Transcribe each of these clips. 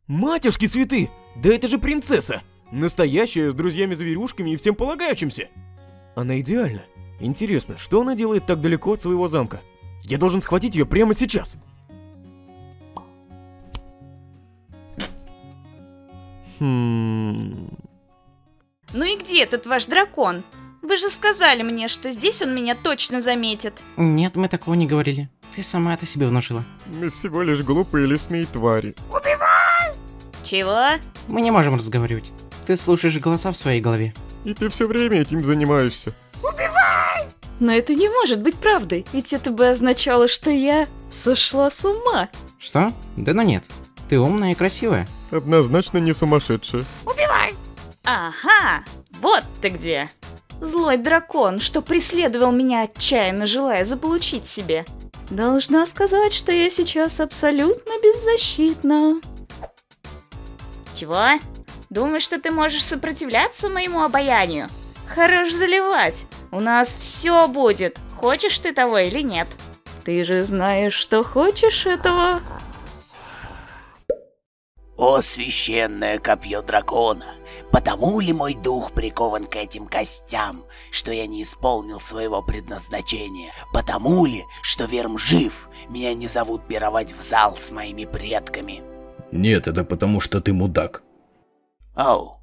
Матюшки святы! Да это же принцесса! Настоящая, с друзьями-зверюшками и всем полагающимся! Она идеальна. Интересно, что она делает так далеко от своего замка? Я должен схватить ее прямо сейчас. Ну и где этот ваш дракон? Вы же сказали мне, что здесь он меня точно заметит. Нет, мы такого не говорили. Ты сама это себе внушила. Мы всего лишь глупые лесные твари. Чего? Мы не можем разговаривать. Ты слушаешь голоса в своей голове. И ты все время этим занимаешься. Но это не может быть правдой, ведь это бы означало, что я сошла с ума. Что? Да ну нет. Ты умная и красивая. Однозначно не сумасшедшая. Ага, вот ты где. Злой дракон, что преследовал меня, отчаянно желая заполучить себе. Должна сказать, что я сейчас абсолютно беззащитна. Чего? Думаешь, что ты можешь сопротивляться моему обаянию? Хорош заливать. У нас все будет, хочешь ты того или нет. Ты же знаешь, что хочешь этого. О, священное копье дракона, потому ли мой дух прикован к этим костям, что я не исполнил своего предназначения? Потому ли, что Верм жив, меня не зовут пировать в зал с моими предками? Нет, это потому, что ты мудак. Оу.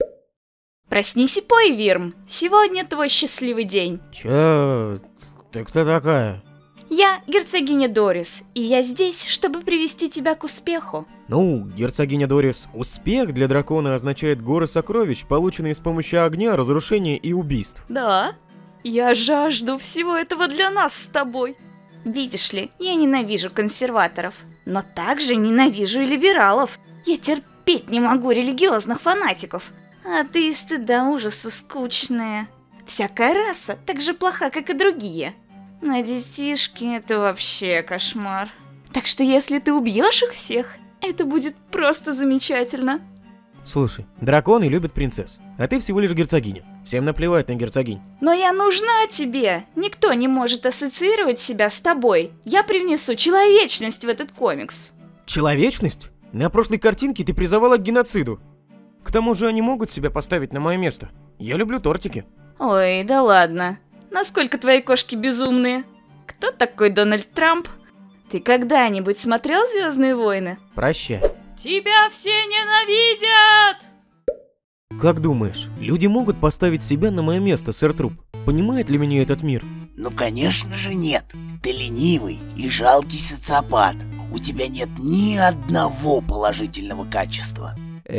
Проснись и пой, Вирм. Сегодня твой счастливый день. Чё? Ты кто такая? Я герцогиня Дорис, и я здесь, чтобы привести тебя к успеху. Ну, герцогиня Дорис, успех для дракона означает горы сокровищ, полученные с помощью огня, разрушения и убийств. Да, я жажду всего этого для нас с тобой. Видишь ли, я ненавижу консерваторов, но также ненавижу и либералов. Я терпеть не могу религиозных фанатиков. Атеисты до ужаса скучные. Всякая раса так же плоха, как и другие. На детишки это вообще кошмар. Так что если ты убьешь их всех, это будет просто замечательно. Слушай, драконы любят принцесс, а ты всего лишь герцогиня. Всем наплевать на герцогинь. Но я нужна тебе. Никто не может ассоциировать себя с тобой. Я привнесу человечность в этот комикс. Человечность? На прошлой картинке ты призывала к геноциду. К тому же они могут себя поставить на мое место. Я люблю тортики. Ой, да ладно. Насколько твои кошки безумные? Кто такой Дональд Трамп? Ты когда-нибудь смотрел «Звездные войны»? Прощай. Тебя все ненавидят! Как думаешь, люди могут поставить себя на мое место, сэр Труп? Понимает ли меня этот мир? Ну конечно же нет. Ты ленивый и жалкий социопат. У тебя нет ни одного положительного качества.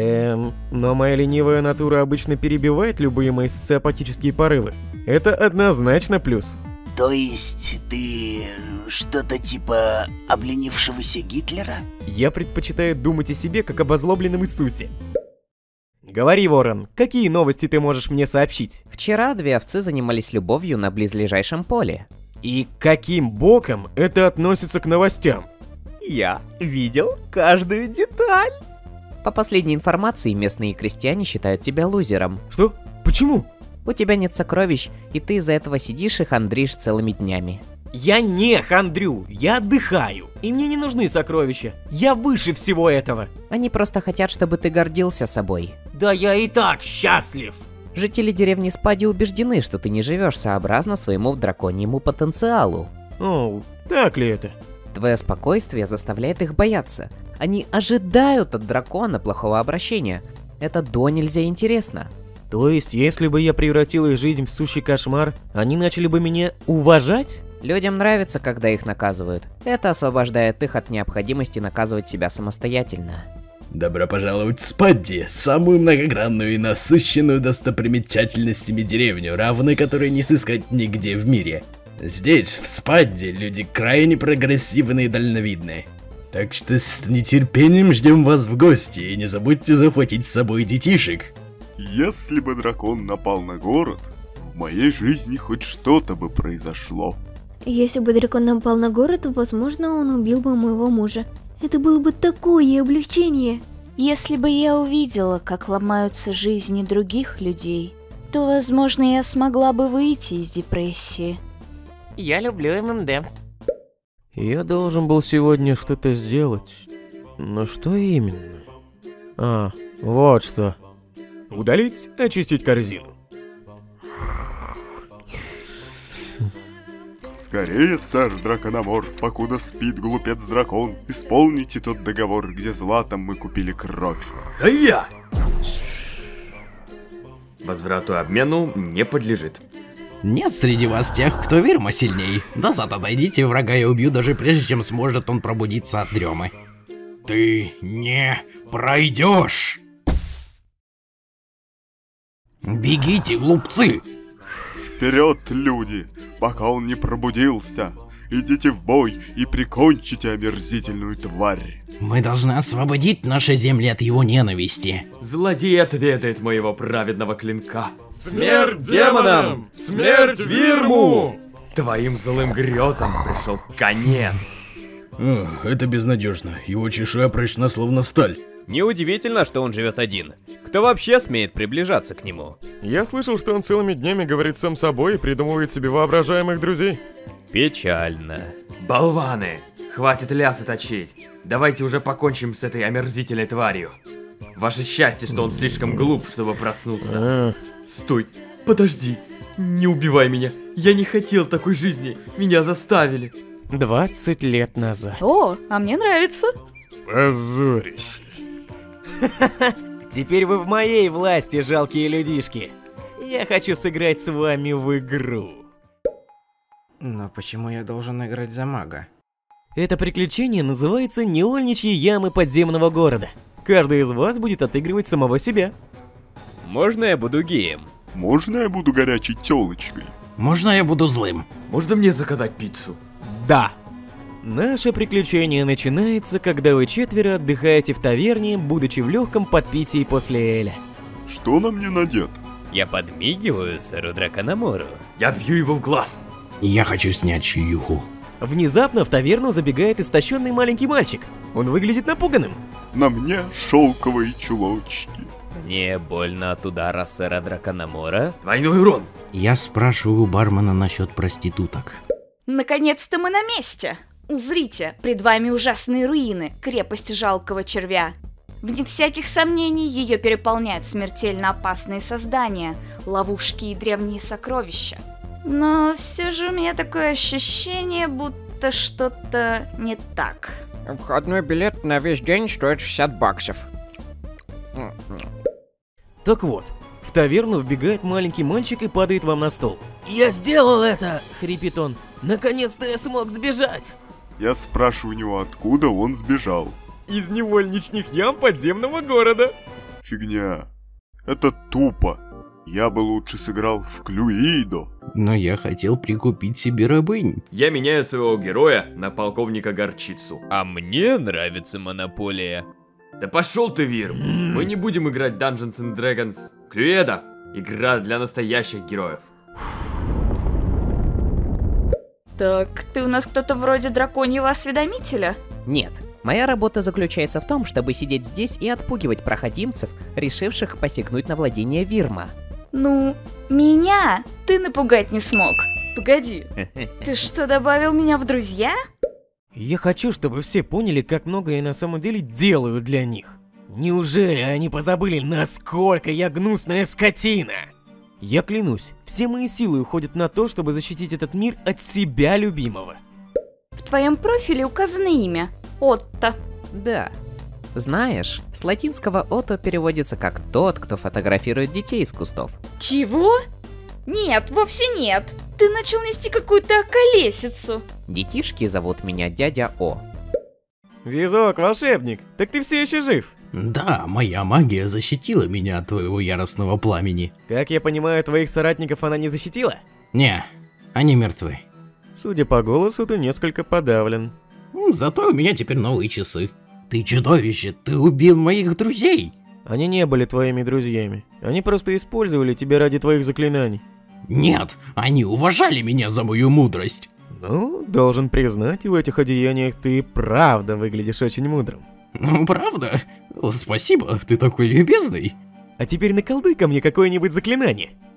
Но моя ленивая натура обычно перебивает любые мои социопатические порывы. Это однозначно плюс. То есть ты что-то типа обленившегося Гитлера? Я предпочитаю думать о себе как об озлобленном Иисусе. Говори, Ворон, какие новости ты можешь мне сообщить? Вчера две овцы занимались любовью на близлежащем поле. И каким боком это относится к новостям? Я видел каждую деталь. По последней информации, местные крестьяне считают тебя лузером. Что? Почему? У тебя нет сокровищ, и ты из-за этого сидишь и хандришь целыми днями. Я не хандрю, я отдыхаю. И мне не нужны сокровища. Я выше всего этого. Они просто хотят, чтобы ты гордился собой. Да я и так счастлив. Жители деревни Спади убеждены, что ты не живешь сообразно своему драконьему потенциалу. О, так ли это? Твое спокойствие заставляет их бояться. Они ожидают от дракона плохого обращения. Это до нельзя интересно. То есть, если бы я превратил их жизнь в сущий кошмар, они начали бы меня уважать? Людям нравится, когда их наказывают. Это освобождает их от необходимости наказывать себя самостоятельно. Добро пожаловать в Спадди, самую многогранную и насыщенную достопримечательностями деревню, равной которой не сыскать нигде в мире. Здесь, в Спадди, люди крайне прогрессивны и дальновидны. Так что с нетерпением ждем вас в гости, и не забудьте захватить с собой детишек. Если бы дракон напал на город, в моей жизни хоть что-то бы произошло. Если бы дракон напал на город, возможно, он убил бы моего мужа. Это было бы такое облегчение. Если бы я увидела, как ломаются жизни других людей, то, возможно, я смогла бы выйти из депрессии. Я люблю ММДМС. Я должен был сегодня что-то сделать. Но что именно? А, вот что. Удалить, очистить корзину. Скорее, сэр Дракономор, покуда спит глупец-дракон, исполните тот договор, где златом мы купили кровь. Да я! Возврату и обмену не подлежит. Нет среди вас тех, кто Вирма сильней. Назад отойдите, врага я убью, даже прежде чем сможет он пробудиться от дремы. Ты не пройдешь! Бегите, глупцы! Вперед, люди, пока он не пробудился. Идите в бой и прикончите омерзительную тварь. Мы должны освободить наши земли от его ненависти. Злодей отведает моего праведного клинка. Смерть демонам! Смерть Вирму! Твоим злым грезам пришел конец. Ох, это безнадежно. Его чешуя прочна словно сталь. Неудивительно, что он живет один. Кто вообще смеет приближаться к нему? Я слышал, что он целыми днями говорит сам собой и придумывает себе воображаемых друзей. Печально. Болваны! Хватит лясы точить. Давайте уже покончим с этой омерзительной тварью. Ваше счастье, что он слишком глуп, чтобы проснуться. Стой, подожди. Не убивай меня. Я не хотел такой жизни. Меня заставили. 20 лет назад. О, а мне нравится. Позорище. Теперь вы в моей власти, жалкие людишки. Я хочу сыграть с вами в игру. Но почему я должен играть за мага? Это приключение называется «Неольничьи ямы подземного города». Каждый из вас будет отыгрывать самого себя. Можно я буду геем? Можно я буду горячей тёлочкой? Можно я буду злым? Можно мне заказать пиццу? Да. Наше приключение начинается, когда вы четверо отдыхаете в таверне, будучи в легком подпитии после эля. Что на мне надето? Я подмигиваю сэру Дракономору. Я бью его в глаз. Я хочу снять чаюху. Внезапно в таверну забегает истощенный маленький мальчик. Он выглядит напуганным. На мне шелковые чулочки. Мне больно от удара сэра Дракономора. Двойной урон. Я спрашиваю у бармена насчет проституток. Наконец-то мы на месте. Узрите, пред вами ужасные руины, крепость жалкого червя. Вне всяких сомнений ее переполняют смертельно опасные создания, ловушки и древние сокровища. Но все же у меня такое ощущение, будто что-то не так. Входной билет на весь день стоит 60 баксов. Так вот, в таверну вбегает маленький мальчик и падает вам на стол. «Я сделал это!» — хрипит он. «Наконец-то я смог сбежать!» Я спрашиваю у него, откуда он сбежал. Из невольничных ям подземного города. Фигня. Это тупо. Я бы лучше сыграл в Клюидо. Но я хотел прикупить себе рабынь. Я меняю своего героя на полковника Горчицу. А мне нравится Монополия. Да пошел ты, Вирм. Мы не будем играть Dungeons and Dragons. Клюэда — игра для настоящих героев. Так, ты у нас кто-то вроде драконьего осведомителя? Нет. Моя работа заключается в том, чтобы сидеть здесь и отпугивать проходимцев, решивших посягнуть на владение Вирма. Ну, меня ты напугать не смог. Погоди, ты что, добавил меня в друзья? Я хочу, чтобы все поняли, как много я на самом деле делаю для них. Неужели они позабыли, насколько я гнусная скотина? Я клянусь, все мои силы уходят на то, чтобы защитить этот мир от себя любимого. В твоем профиле указано имя – Отто. Да. Знаешь, с латинского «ото» переводится как «тот, кто фотографирует детей из кустов». Чего? Нет, вовсе нет. Ты начал нести какую-то околесицу. Детишки зовут меня дядя О. Зизок, волшебник, так ты все еще жив? Да, моя магия защитила меня от твоего яростного пламени. Как я понимаю, твоих соратников она не защитила? Не, они мертвы. Судя по голосу, ты несколько подавлен. Зато у меня теперь новые часы. Ты чудовище, ты убил моих друзей. Они не были твоими друзьями. Они просто использовали тебя ради твоих заклинаний. Нет, они уважали меня за мою мудрость. Ну, должен признать, в этих одеяниях ты правда выглядишь очень мудрым. Ну, правда? Спасибо, ты такой любезный. А теперь наколдуй ко мне какое-нибудь заклинание.